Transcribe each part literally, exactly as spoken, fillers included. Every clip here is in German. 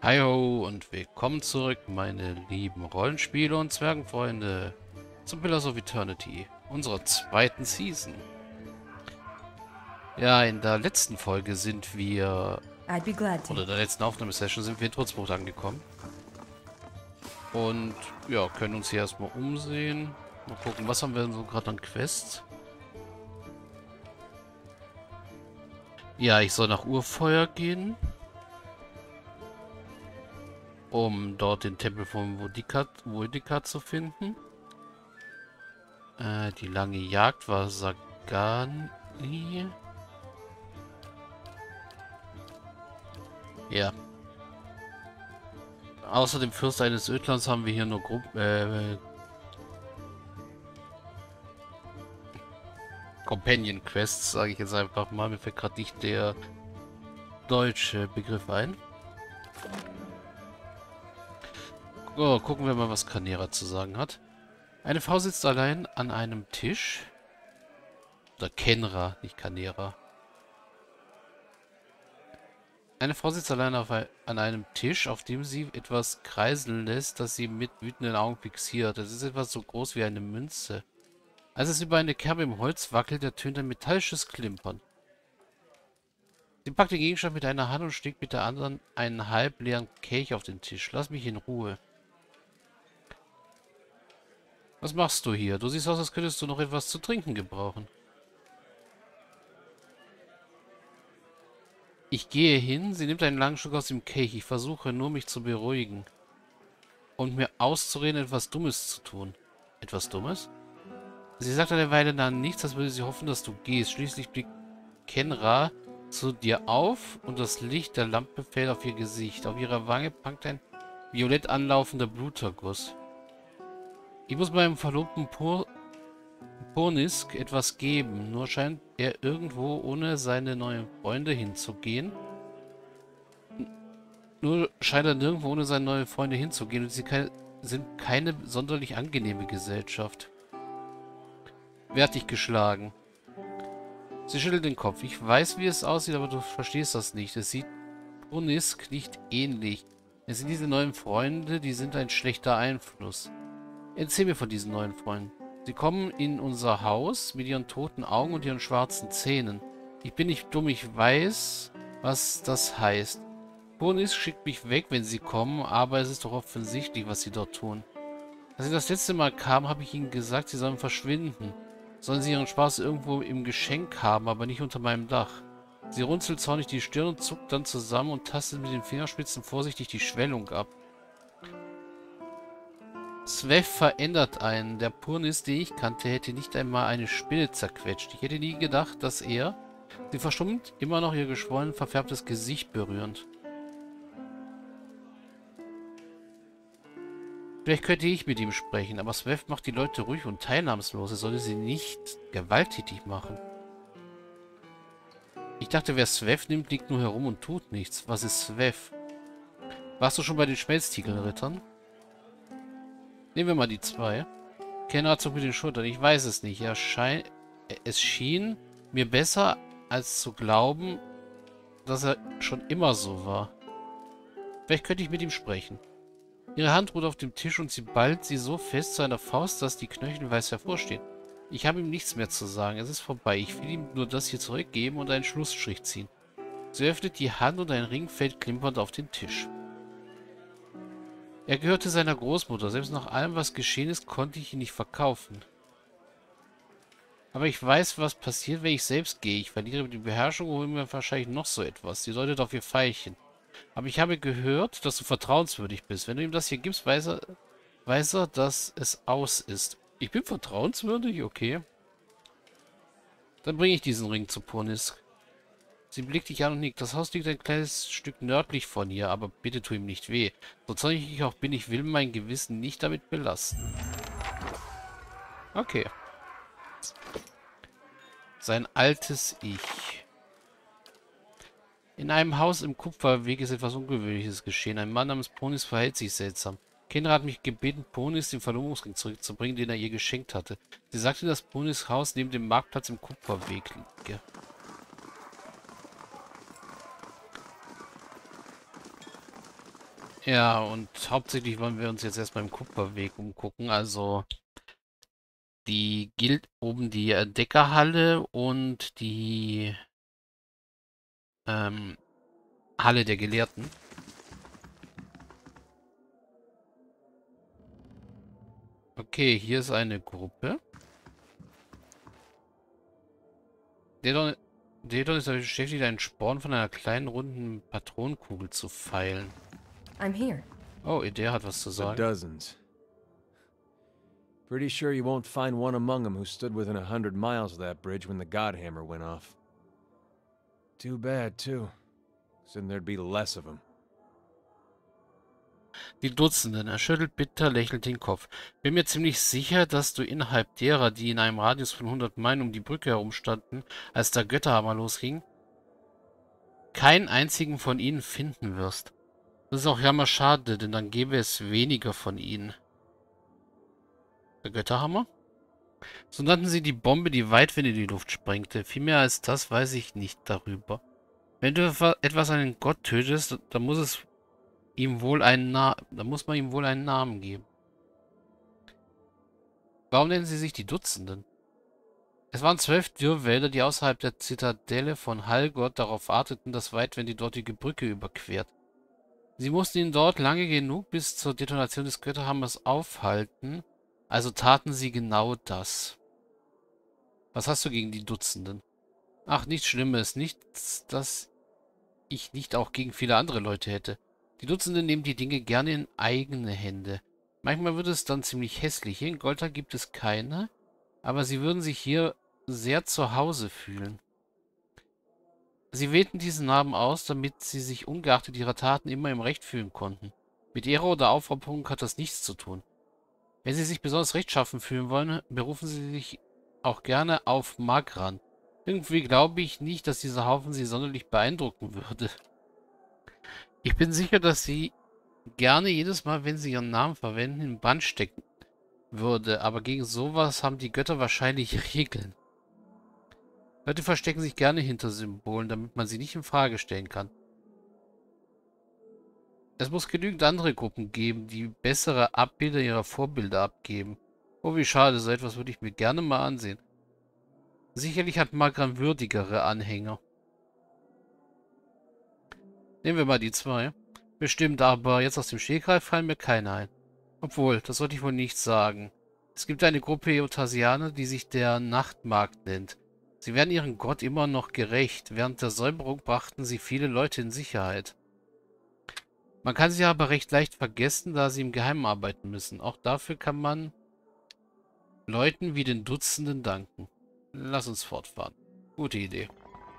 Hi-ho und willkommen zurück, meine lieben Rollenspiele und Zwergenfreunde, zum Pillars of Eternity, unserer zweiten Season. Ja, in der letzten Folge sind wir, I'd be glad to. oder in der letzten Aufnahmesession sind wir in Trutzbucht angekommen. Und ja, können uns hier erstmal umsehen. Mal gucken, was haben wir denn so gerade an Quests? Ja, ich soll nach Urfeuer gehen, um dort den Tempel von Vodika zu finden. Äh, die lange Jagd war Sagani. Ja. Außer dem Fürst eines Ödlands haben wir hier nur Gruppen, äh, Companion Quests, sage ich jetzt einfach mal. Mir fällt gerade nicht der deutsche Begriff ein. Oh, gucken wir mal, was Kanera zu sagen hat. Eine Frau sitzt allein an einem Tisch. Oder Kenra, nicht Kanera. Eine Frau sitzt allein auf ein, an einem Tisch, auf dem sie etwas kreiseln lässt, das sie mit wütenden Augen fixiert. Es ist etwas so groß wie eine Münze. Als es über eine Kerbe im Holz wackelt, ertönt ein metallisches Klimpern. Sie packt den Gegenstand mit einer Hand und steckt mit der anderen einen halb leeren Kelch auf den Tisch. Lass mich in Ruhe. Was machst du hier? Du siehst aus, als könntest du noch etwas zu trinken gebrauchen. Ich gehe hin, sie nimmt einen langen Schluck aus dem Kelch. Ich versuche nur, mich zu beruhigen. Und mir auszureden, etwas Dummes zu tun. Etwas Dummes? Sie sagt eine Weile lang nichts, als würde sie hoffen, dass du gehst. Schließlich blickt Kenra zu dir auf und das Licht der Lampe fällt auf ihr Gesicht. Auf ihrer Wange prangt ein violett anlaufender Bluterguss. Ich muss meinem Verlobten Pur Purnisk etwas geben, nur scheint er irgendwo ohne seine neuen Freunde hinzugehen. Nur scheint er nirgendwo ohne seine neuen Freunde hinzugehen und sie keine, sind keine sonderlich angenehme Gesellschaft. Wer hat dich geschlagen? Sie schüttelt den Kopf. Ich weiß, wie es aussieht, aber du verstehst das nicht. Es sieht Purnisk nicht ähnlich. Es sind diese neuen Freunde, die sind ein schlechter Einfluss. Erzähl mir von diesen neuen Freunden. Sie kommen in unser Haus mit ihren toten Augen und ihren schwarzen Zähnen. Ich bin nicht dumm, ich weiß, was das heißt. Purnisk schickt mich weg, wenn sie kommen, aber es ist doch offensichtlich, was sie dort tun. Als sie das letzte Mal kamen, habe ich ihnen gesagt, sie sollen verschwinden. Sollen sie ihren Spaß irgendwo im Geschenk haben, aber nicht unter meinem Dach. Sie runzelt zornig die Stirn und zuckt dann zusammen und tastet mit den Fingerspitzen vorsichtig die Schwellung ab. Svev verändert einen. Der Purnis, den ich kannte, hätte nicht einmal eine Spinne zerquetscht. Ich hätte nie gedacht, dass er... Sie verstummt, immer noch ihr geschwollen, verfärbtes Gesicht berührend. Vielleicht könnte ich mit ihm sprechen, aber Svev macht die Leute ruhig und teilnahmslos. Er sollte sie nicht gewalttätig machen. Ich dachte, wer Svev nimmt, liegt nur herum und tut nichts. Was ist Svev? Warst du schon bei den Schmelztiegelrittern? Nehmen wir mal die zwei. Kenra zuckt mit den Schultern. Ich weiß es nicht. Er schein... Es schien mir besser, als zu glauben, dass er schon immer so war. Vielleicht könnte ich mit ihm sprechen. Ihre Hand ruht auf dem Tisch und sie ballt sie so fest zu einer Faust, dass die Knöchel weiß hervorstehen. Ich habe ihm nichts mehr zu sagen. Es ist vorbei. Ich will ihm nur das hier zurückgeben und einen Schlussstrich ziehen. Sie öffnet die Hand und ein Ring fällt klimpernd auf den Tisch. Er gehörte seiner Großmutter. Selbst nach allem, was geschehen ist, konnte ich ihn nicht verkaufen. Aber ich weiß, was passiert, wenn ich selbst gehe. Ich verliere die Beherrschung und hole mir wahrscheinlich noch so etwas. Sie deutet auf ihr Veilchen. Aber ich habe gehört, dass du vertrauenswürdig bist. Wenn du ihm das hier gibst, weiß er, weiß er, dass es aus ist. Ich bin vertrauenswürdig? Okay. Dann bringe ich diesen Ring zu Purnisk. Sie blickt dich an und nickt. Das Haus liegt ein kleines Stück nördlich von hier, aber bitte tu ihm nicht weh. So zornig ich auch bin, ich will mein Gewissen nicht damit belasten. Okay. Sein altes Ich. In einem Haus im Kupferweg ist etwas Ungewöhnliches geschehen. Ein Mann namens Ponis verhält sich seltsam. Kenra hat mich gebeten, Ponis den Verlobungsring zurückzubringen, den er ihr geschenkt hatte. Sie sagte, dass Ponis Haus neben dem Marktplatz im Kupferweg liege. Ja, und hauptsächlich wollen wir uns jetzt erstmal im Kupferweg umgucken. Also die Guild oben die äh, Deckerhalle und die ähm, Halle der Gelehrten. Okay, hier ist eine Gruppe. Dedon, Dedon ist damit beschäftigt, einen Sporn von einer kleinen runden Patronenkugel zu feilen. I'm here. Oh, Idee hat was zu The sagen. dozens. Pretty sure you won't find one among them who stood within a hundred miles of that bridge when the Godhammer went off. Too bad, too. Then there'd be less of them. Die Dutzenden. Er schüttelt bitter lächelnd den Kopf. Bin mir ziemlich sicher, dass du innerhalb derer, die in einem Radius von hundert Meilen um die Brücke herumstanden, als der Götterhammer losging, keinen einzigen von ihnen finden wirst. Das ist auch jammerschade, denn dann gäbe es weniger von ihnen. Der Götterhammer? So nannten sie die Bombe, die Weitwind in die Luft sprengte. Viel mehr als das weiß ich nicht darüber. Wenn du etwas an einen Gott tötest, dann muss es ihm wohl einen Na dann muss man ihm wohl einen Namen geben. Warum nennen sie sich die Dutzenden? Es waren zwölf Dürrwälder, die außerhalb der Zitadelle von Halgod darauf warteten, dass Weitwind die dortige Brücke überquert. Sie mussten ihn dort lange genug bis zur Detonation des Götterhammers aufhalten, also taten sie genau das. Was hast du gegen die Dutzenden? Ach, nichts Schlimmes, nichts, das ich nicht auch gegen viele andere Leute hätte. Die Dutzenden nehmen die Dinge gerne in eigene Hände. Manchmal wird es dann ziemlich hässlich. Hier in Golta gibt es keine, aber sie würden sich hier sehr zu Hause fühlen. Sie wählten diesen Namen aus, damit sie sich ungeachtet ihrer Taten immer im Recht fühlen konnten. Mit Ehre oder Aufopferung hat das nichts zu tun. Wenn sie sich besonders rechtschaffen fühlen wollen, berufen sie sich auch gerne auf Magran. Irgendwie glaube ich nicht, dass dieser Haufen sie sonderlich beeindrucken würde. Ich bin sicher, dass sie gerne jedes Mal, wenn sie ihren Namen verwenden, in Brand stecken würde, aber gegen sowas haben die Götter wahrscheinlich Regeln. Leute verstecken sich gerne hinter Symbolen, damit man sie nicht in Frage stellen kann. Es muss genügend andere Gruppen geben, die bessere Abbilder ihrer Vorbilder abgeben. Oh, wie schade, so etwas würde ich mir gerne mal ansehen. Sicherlich hat Magran würdigere Anhänger. Nehmen wir mal die zwei. Bestimmt, aber jetzt aus dem Stegreif fallen mir keine ein. Obwohl, das sollte ich wohl nicht sagen. Es gibt eine Gruppe Eotasianer, die sich der Nachtmarkt nennt. Sie werden ihrem Gott immer noch gerecht. Während der Säuberung brachten sie viele Leute in Sicherheit. Man kann sie aber recht leicht vergessen, da sie im Geheimen arbeiten müssen. Auch dafür kann man Leuten wie den Dutzenden danken. Lass uns fortfahren. Gute Idee.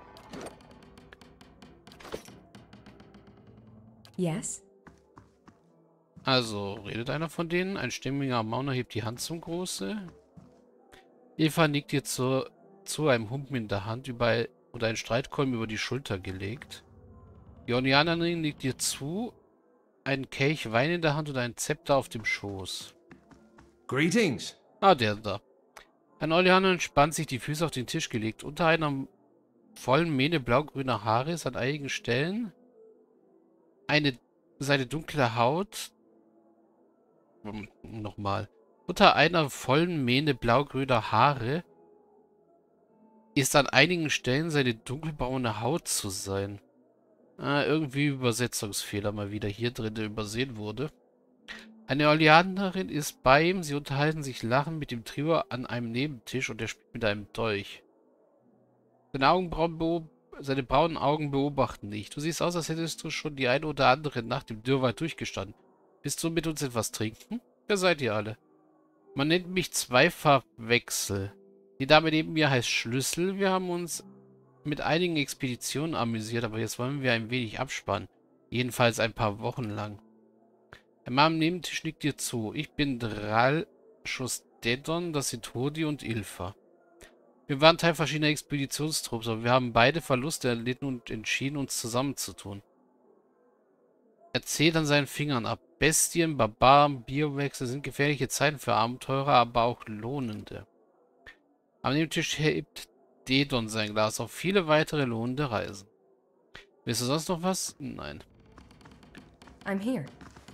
Yes? Also, redet einer von denen? Ein stimmiger Mauner hebt die Hand zum Große. Eva nickt ihr zu, zu einem Humpen in der Hand über, und ein Streitkolben über die Schulter gelegt. Die Ornianerin nickt ihr zu, einen Kelch Wein in der Hand und ein Zepter auf dem Schoß. Greetings. Ah, der da. Ein Ornianer entspannt sich, die Füße auf den Tisch gelegt. Unter einer vollen Mähne blaugrüner Haare ist an einigen Stellen eine seine dunkle Haut. Hm, nochmal. Unter einer vollen Mähne blaugrüner Haare ist an einigen Stellen seine dunkelbraune Haut zu sein. Ah, irgendwie Übersetzungsfehler mal wieder hier drin übersehen wurde. Eine Orleanerin ist bei ihm, sie unterhalten sich lachend mit dem Trio an einem Nebentisch und er spielt mit einem Dolch. Seine Augenbrauen seine braunen Augen beobachten dich. Du siehst aus, als hättest du schon die eine oder andere Nacht im Dürrwald durchgestanden. Willst du mit uns etwas trinken? Wer seid ihr alle? Man nennt mich Zweifachwechsel. Die Dame neben mir heißt Schlüssel. Wir haben uns mit einigen Expeditionen amüsiert, aber jetzt wollen wir ein wenig abspannen. Jedenfalls ein paar Wochen lang. Der Mann am Nebentisch nickt dir zu. Ich bin Dral Schustedon, das sind Hodi und Ilfa. Wir waren Teil verschiedener Expeditionstrupps, aber wir haben beide Verluste erlitten und entschieden, uns zusammenzutun. Er zählt an seinen Fingern ab. Bestien, Barbaren, Biowechsel sind gefährliche Zeiten für Abenteurer, aber auch lohnende. Am Nebentisch hebt Dedon sein Glas auf viele weitere lohnende Reisen. Willst du sonst noch was? Nein. I'm here.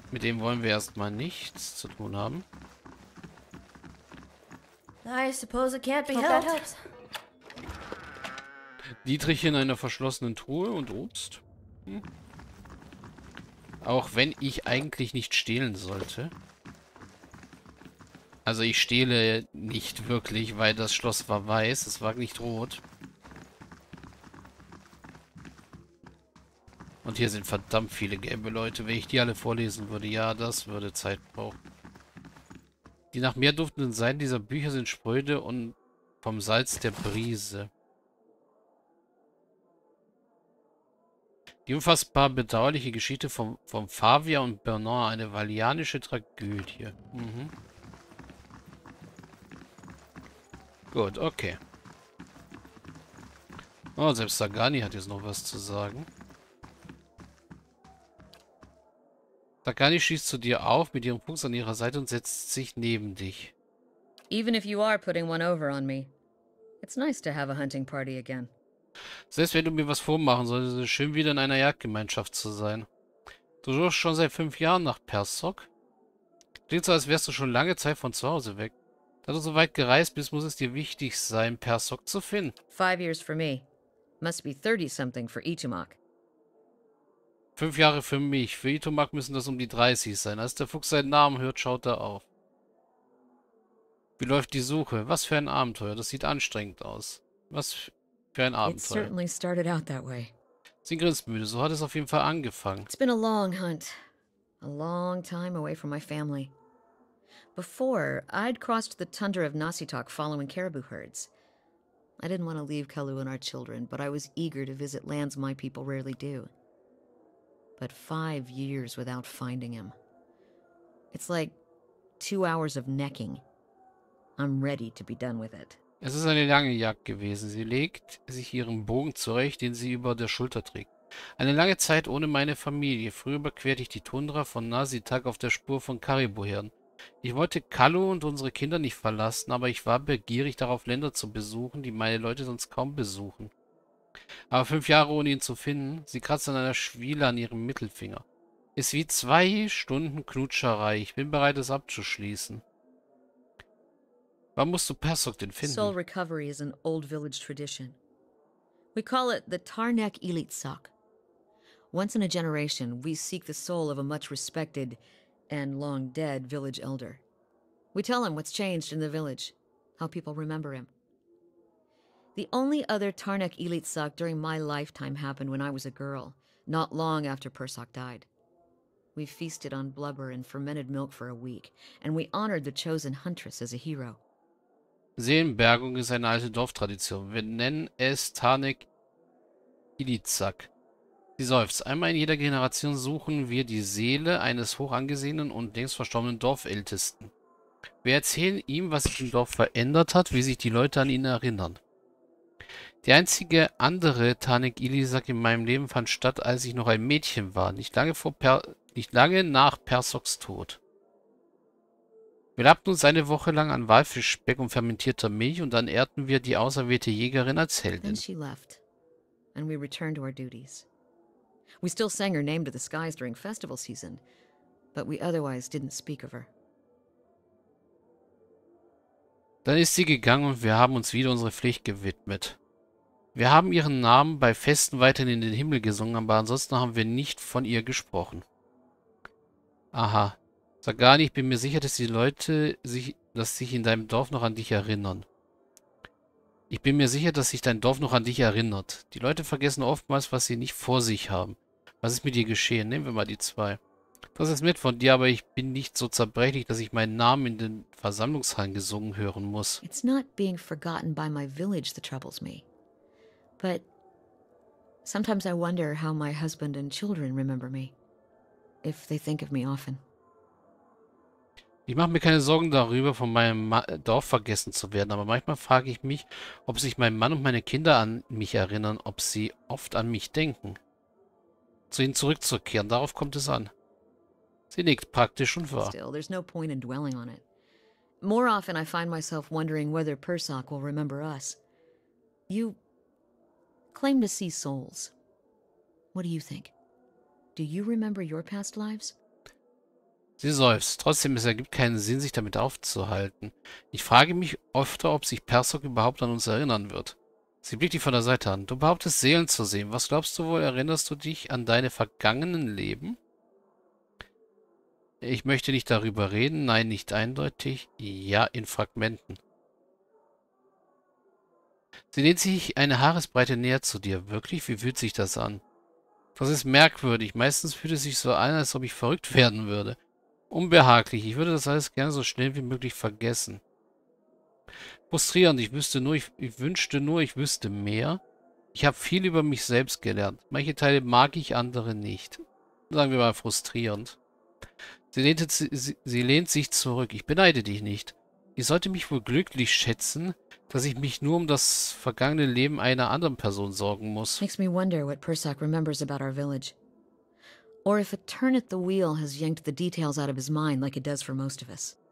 Mit dem wollen wir erstmal nichts zu tun haben. I suppose it can't be Hope that helped. helps. Dietrich in einer verschlossenen Truhe und Obst. Hm. Auch wenn ich eigentlich nicht stehlen sollte. Also ich stehle nicht wirklich, weil das Schloss war weiß, es war nicht rot. Und hier sind verdammt viele gelbe Leute. Wenn ich die alle vorlesen würde, ja, das würde Zeit brauchen. Die nach mehr duftenden Seiten dieser Bücher sind spröde und vom Salz der Brise. Die unfassbar bedauerliche Geschichte von, von Favia und Bernard, eine valianische Tragödie. Mhm. Gut, okay. Oh, selbst Sagani hat jetzt noch was zu sagen. Sagani schießt zu dir auf mit ihrem Fuchs an ihrer Seite und setzt sich neben dich. Even if you are putting one over on me, it's nice to have a hunting party again. Selbst wenn du mir was vormachen solltest, ist es schön, wieder in einer Jagdgemeinschaft zu sein. Du suchst schon seit fünf Jahren nach Persok. Klingt so, als wärst du schon lange Zeit von zu Hause weg. Da du so weit gereist bist, muss es dir wichtig sein, Persok zu finden. Five years for me. Must be thirty-something for Itumak. Fünf Jahre für mich. Für Itumak müssen das um die dreißig sein. Als der Fuchs seinen Namen hört, schaut er auf. Wie läuft die Suche? Was für ein Abenteuer. Das sieht anstrengend aus. Was für ein It Abenteuer. certainly started out that way. Sie grinst müde. So hat es auf jeden Fall angefangen. It's been a long hunt. A long time away from my family. Before, I'd crossed the tundra of Nasitok following caribou herds. I didn't want to leave Kalu and our children, but I was eager to visit lands my people rarely do. But five years without finding him. It's like two hours of necking. I'm ready to be done with it. Es ist eine lange Jagd gewesen. Sie legt sich ihren Bogen zurecht, den sie über der Schulter trägt. Eine lange Zeit ohne meine Familie. Früher überquerte ich die Tundra von Nasitak auf der Spur von Karibu-Herden. Ich wollte Kalu und unsere Kinder nicht verlassen, aber ich war begierig darauf, Länder zu besuchen, die meine Leute sonst kaum besuchen. Aber fünf Jahre ohne ihn zu finden, sie kratzt an einer Schwiele an ihrem Mittelfinger. Ist wie zwei Stunden Knutscherei. Ich bin bereit, es abzuschließen. Wann musst du Persok denn finden? Soul recovery is an old village tradition. We call it the Tarnek Ilitsak. Once in a generation, we seek the soul of a much respected and long dead village elder. We tell him what's changed in the village, how people remember him. The only other Tarnek Ilitsak during my lifetime happened when I was a girl, not long after Persok died. We feasted on blubber and fermented milk for a week, and we honored the chosen huntress as a hero. Seelenbergung ist eine alte Dorftradition. Wir nennen es Tarnek Ilitsak. Sie seufzt. Einmal in jeder Generation suchen wir die Seele eines hoch angesehenen und längst verstorbenen Dorfältesten. Wir erzählen ihm, was sich im Dorf verändert hat, wie sich die Leute an ihn erinnern. Die einzige andere Tarnek Ilitsak in meinem Leben fand statt, als ich noch ein Mädchen war, nicht lange, vor per nicht lange nach Persoks Tod. Wir labten uns eine Woche lang an Walfischspeck und fermentierter Milch und dann ehrten wir die auserwählte Jägerin als Then Heldin. she left, and we returned to our duties. We still sang her name to the skies during festival season, but we otherwise didn't speak of her. Dann ist sie gegangen und wir haben uns wieder unserer Pflicht gewidmet. Wir haben ihren Namen bei Festen weiterhin in den Himmel gesungen, aber ansonsten haben wir nicht von ihr gesprochen. Aha. Sag gar nicht, ich bin mir sicher, dass die Leute sich, dass sich in deinem Dorf noch an dich erinnern. Ich bin mir sicher, dass sich dein Dorf noch an dich erinnert. Die Leute vergessen oftmals, was sie nicht vor sich haben. Was ist mit dir geschehen? Nehmen wir mal die zwei. Das ist nett von dir, aber ich bin nicht so zerbrechlich, dass ich meinen Namen in den Versammlungshallen gesungen hören muss. It's not being forgotten by my village that troubles me. But sometimes I wonder how my husband and children remember me. If they think of me often. Ich mache mir keine Sorgen darüber, von meinem Ma Dorf vergessen zu werden, aber manchmal frage ich mich, ob sich mein Mann und meine Kinder an mich erinnern, ob sie oft an mich denken. Zu ihnen zurückzukehren, darauf kommt es an. Sie nickt praktisch und wahr. Still, there's no point in dwelling on it. More often I find myself wondering whether Persok will remember us. You claim to see souls. What do you think? Do you remember your past lives? Sie seufzt. Trotzdem, es ergibt keinen Sinn, sich damit aufzuhalten. Ich frage mich öfter, ob sich Persok überhaupt an uns erinnern wird. Sie blickt ihn von der Seite an. Du behauptest, Seelen zu sehen. Was glaubst du wohl? Erinnerst du dich an deine vergangenen Leben? Ich möchte nicht darüber reden. Nein, nicht eindeutig. Ja, in Fragmenten. Sie lehnt sich eine Haaresbreite näher zu dir. Wirklich? Wie fühlt sich das an? Das ist merkwürdig. Meistens fühlt es sich so an, als ob ich verrückt werden würde. Unbehaglich. Ich würde das alles gerne so schnell wie möglich vergessen. Frustrierend. Ich wüsste nur, ich, ich wünschte nur, ich wüsste mehr. Ich habe viel über mich selbst gelernt. Manche Teile mag ich, andere nicht. Sagen wir mal frustrierend. Sie, lehnte, sie, sie lehnt sich zurück. Ich beneide dich nicht. Ich sollte mich wohl glücklich schätzen, dass ich mich nur um das vergangene Leben einer anderen Person sorgen muss. Makes me wonder what Persok remembers about our village. Or if a turn at the wheel has yanked the details out of his mind like it does for most of us.